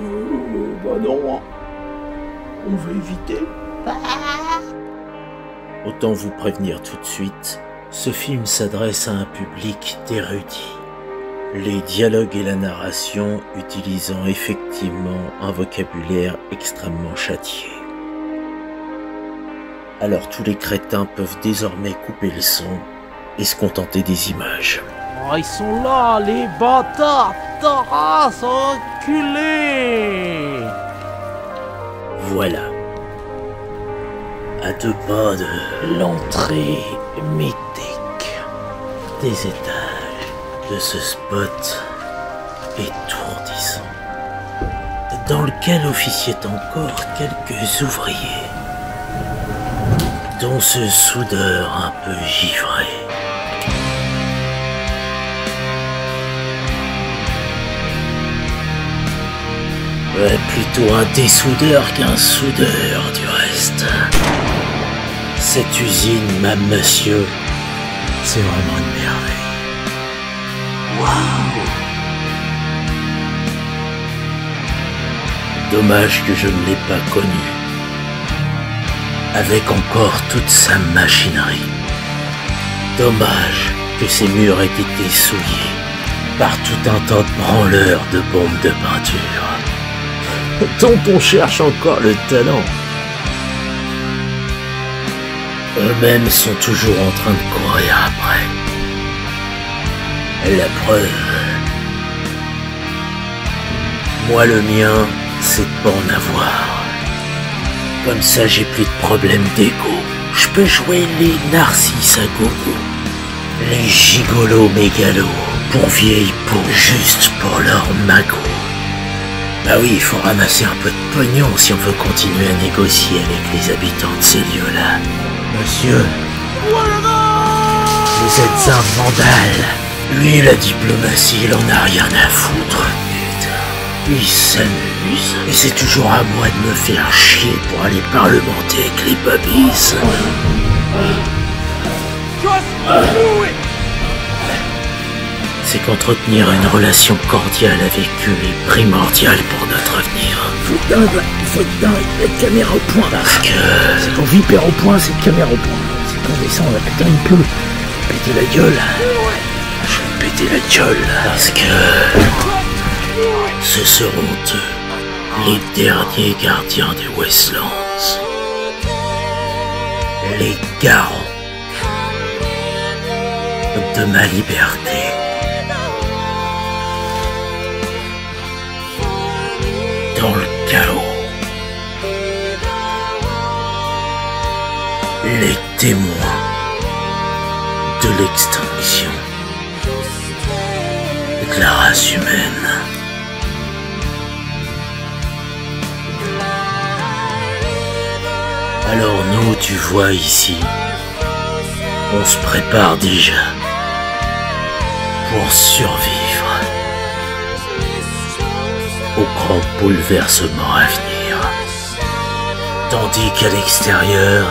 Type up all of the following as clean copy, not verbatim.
Bah non, hein. On va éviter. Autant vous prévenir tout de suite, ce film s'adresse à un public d'érudits. Les dialogues et la narration utilisant effectivement un vocabulaire extrêmement châtié. Alors tous les crétins peuvent désormais couper le son et se contenter des images. Oh, ils sont là, les bâtards, ta race, enculé. Voilà. À 2 pas de l'entrée mythique des étages de ce spot étourdissant, dans lequel officiaient encore quelques ouvriers, dont ce soudeur un peu givré. Ouais, plutôt un dessoudeur qu'un soudeur, du reste. Cette usine, même monsieur, c'est vraiment une merveille. Waouh! Dommage que je ne l'ai pas connu. Avec encore toute sa machinerie. Dommage que ses murs aient été souillés par tout un tas de branleurs de bombes de peinture, dont on cherche encore le talent. Eux-mêmes sont toujours en train de courir après. La preuve. Moi, le mien, c'est de pas en avoir. Comme ça, j'ai plus de problème d'ego. Je peux jouer les narcisses à gogo, les gigolos mégalos, pour vieilles peaux, juste pour leur magot. Bah oui, il faut ramasser un peu de pognon si on veut continuer à négocier avec les habitants de ces lieux-là. Monsieur, vous êtes un vandale. Lui, la diplomatie, il en a rien à foutre. Putain, il s'amuse. Et c'est toujours à moi de me faire chier pour aller parlementer avec les babys. C'est qu'entretenir une relation cordiale avec eux est primordial pour notre avenir. Faut dingue, la caméra au point. Parce que... C'est quand Vipère au point, c'est caméra au point. C'est quand descend, putain, il peut péter la gueule. Je vais péter la gueule. Parce que... ce seront eux, les derniers gardiens des Westlands. Les garants de ma liberté. Dans le chaos, les témoins de l'extinction de la race humaine. Alors nous, tu vois ici, on se prépare déjà pour survivre au grand bouleversement à venir. Tandis qu'à l'extérieur,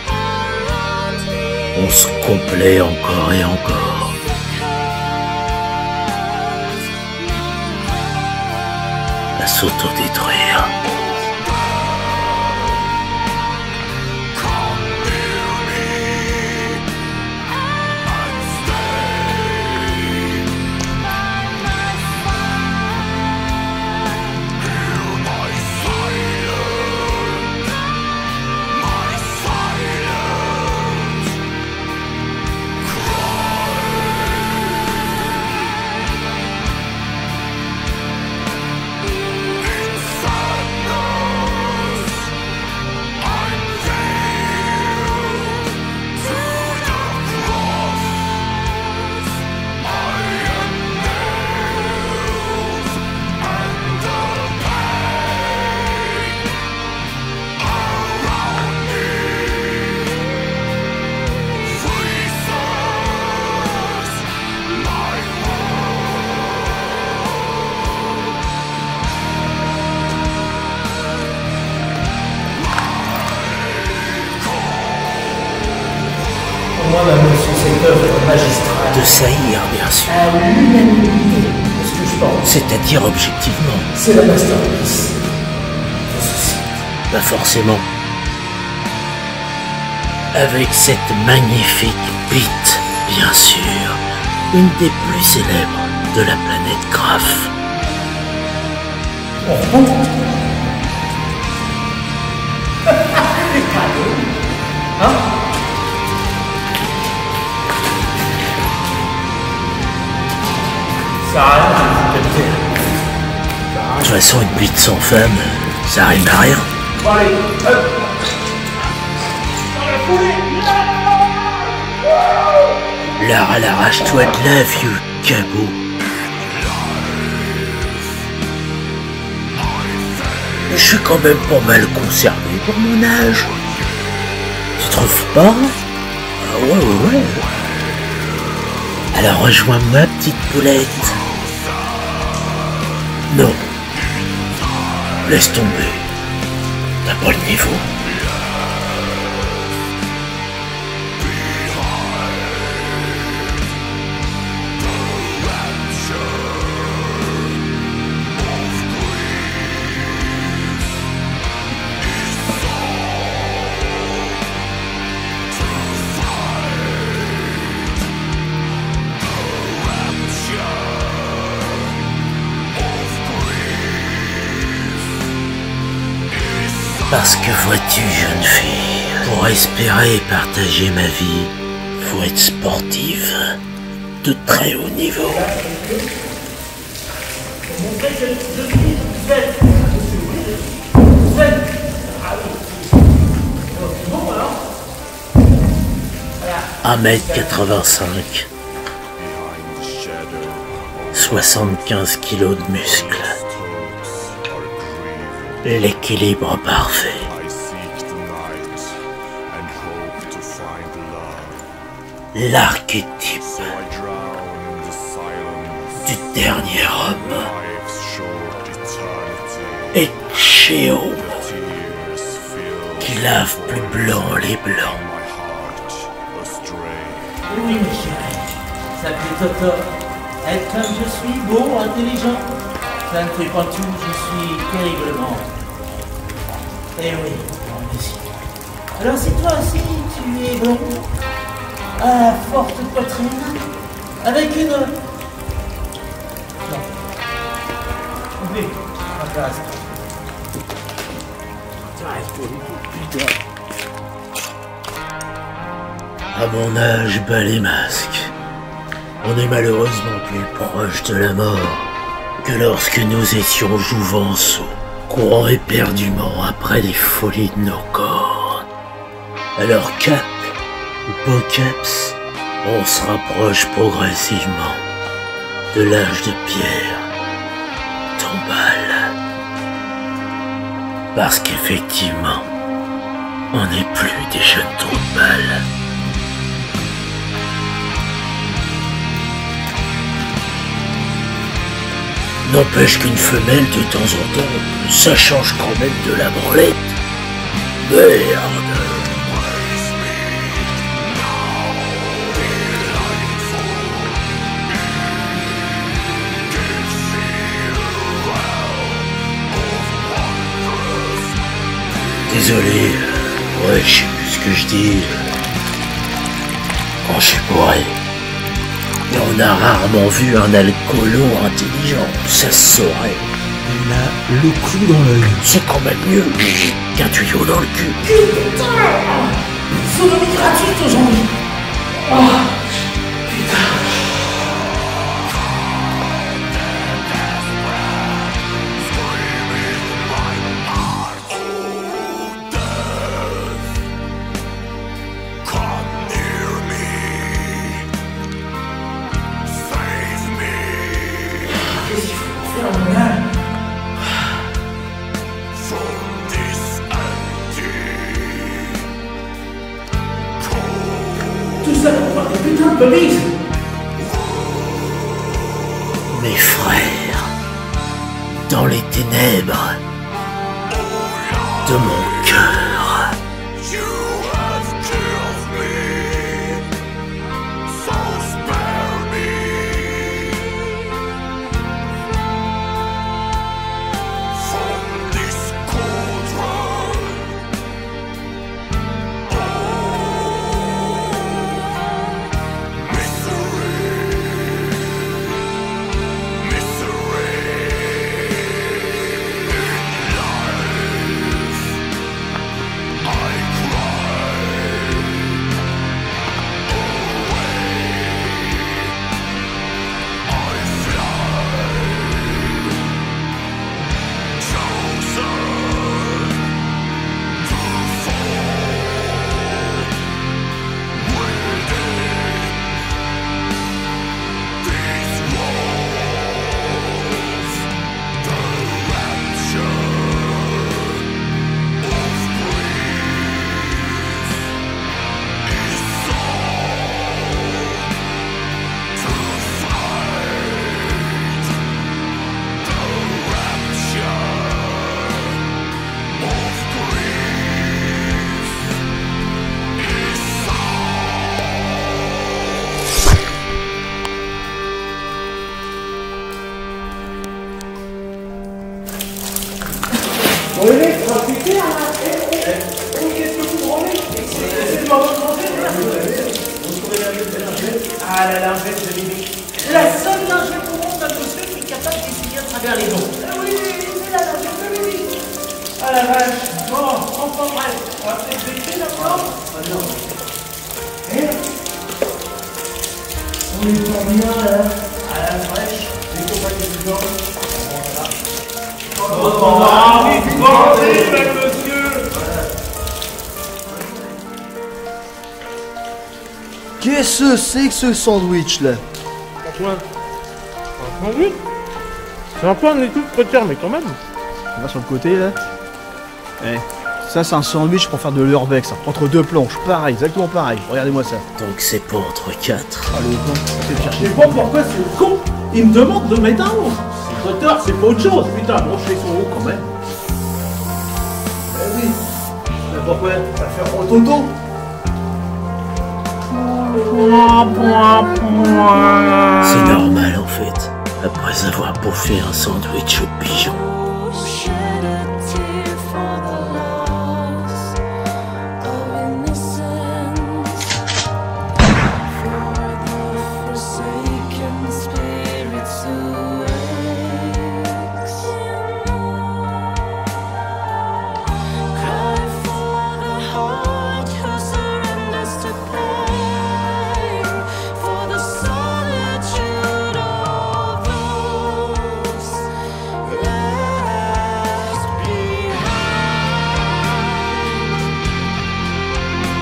on se complaît encore et encore. À s'autodétruire. Moi, ma notion, cette œuvre magistrale. De saillir, bien sûr. À l'unanimité. Parce que je C'est-à-dire objectivement. C'est la masterpiece. Pas forcément. Avec cette magnifique bite, bien sûr, une des plus célèbres de la planète Graf. Ça a rien de capitaine. De toute façon, une bite sans femme, ça rime à rien. Bon, allez, hop. Lara, l'arrache-toi de là, vieux cabot. Mais je suis quand même pas mal conservé pour mon âge. Tu trouves pas? Ah ouais. Alors rejoins-moi, petite poulette. Non. Laisse tomber. T'as pas le niveau. Parce que vois-tu, jeune fille, pour espérer partager ma vie, faut être sportive de très haut niveau. Un mètre 85, 75 kilos de muscles. L'équilibre parfait. L'archétype du dernier homme. Echéo, qui lave plus blanc les blancs. Oui, mes chéris, s'appeler Toto. Être comme je suis, beau, intelligent, ça ne fait pas tout, je suis terriblement. Eh oui, mon monsieur. Alors si toi aussi, tu es blond, à forte poitrine, avec une... Non. Oublie, ma place. À mon âge, bas les masques. On est malheureusement plus proche de la mort que lorsque nous étions jouvenceaux, courant éperdument après les folies de nos corps. Alors cap ou Bocaps, on se rapproche progressivement de l'âge de pierre, tombale. Parce qu'effectivement, on n'est plus des jeunes trous de balles. N'empêche qu'une femelle, de temps en temps, ça change quand même de la branlette. Merde. Désolé, ouais, je sais plus ce que je dis. Quand je suis bourré. Mais on a rarement vu un alcoolo intelligent, ça se saurait. Il a le clou dans l'œil. C'est quand même mieux qu'un tuyau dans le cul. Putain, sodomie gratuite aujourd'hui. Oh, tout ça pour voir des putains de bobbies. Mes frères, dans les ténèbres de mon cœur. On est fort bien là, à la fraîche, les compagnies du genre. Qu'est-ce que c'est que ce sandwich là? Antoine, un sandwich? C'est un peu un étouffe précaire, mais quand même. On va sur le côté là. Eh, ça c'est un sandwich pour faire de l'urbex, entre deux planches, pareil, exactement pareil. Regardez-moi ça. Donc c'est pas entre quatre. Allez, con, c'est de Je chercher. sais pas pourquoi c'est con. Il me demande de mettre un mot. C'est retard, c'est pas autre chose. Putain, broche-les son haut quand même. Eh oui. Mais pourquoi? On va faire mon toto. C'est normal en fait. Après avoir bouffé un sandwich au pigeon. Shed a tear for the loss of innocence, for the forsaken spirits who wakes. Cry for the heart who surrenders to pain, for the solitude of those left behind.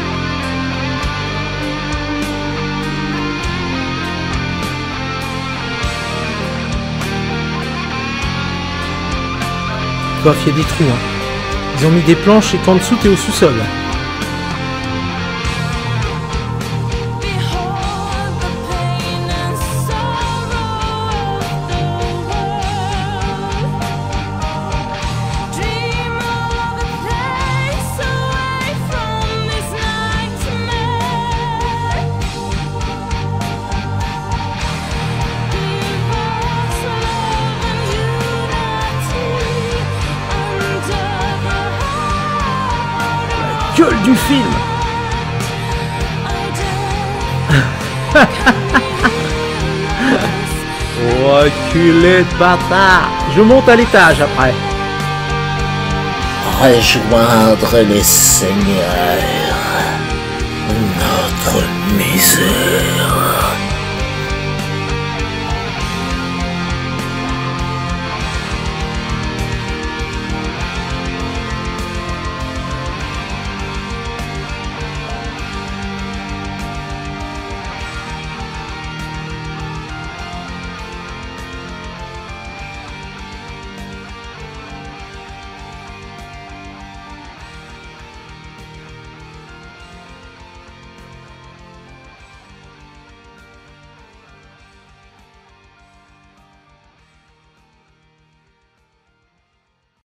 Bof, il y a des trous, hein. Ils ont mis des planches et qu'en dessous t'es au sous-sol. Behold the pain and sorrow of the world. Dream of a place away from this nightmare. Give us love and unity under the heart. Gueule du film! Reculé de bâtard! Je monte à l'étage après. Rejoindre les seigneurs.